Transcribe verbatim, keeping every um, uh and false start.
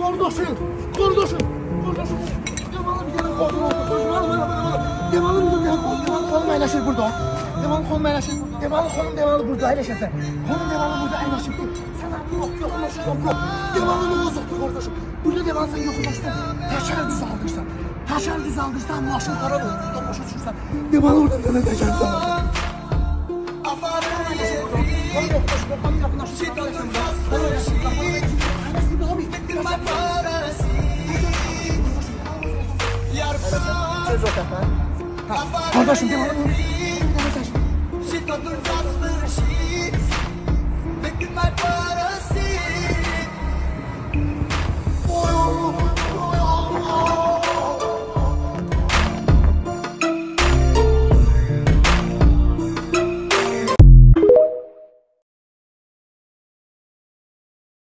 Kardeşim, kardeşim, kardeşim. Demanı bir yana koltuğuna oturtmuş. Bana, bana, bana, bana. Demanı bir yana koltuğuna. Demanı kolum aylaşır burada. Demanı kolum aylaşır. Demanı kolum demanı burada aylaşırsa. Kolum demanı burada aylaşır. Sen artık yok, yokunlaşırsan yok. Demanını bozuktur kardeşim. Burada demanı sen yokunlaştın. Teker düz aldırsan. Teker düz aldırsan maşın karar olur. Buradan başa çıkırsan. Demanı oradan döne teker düz aldırsan. Kolum yokunlaşır. Kolum yokunlaşır. Kolum yokunlaşır. Kardeşim devam edin.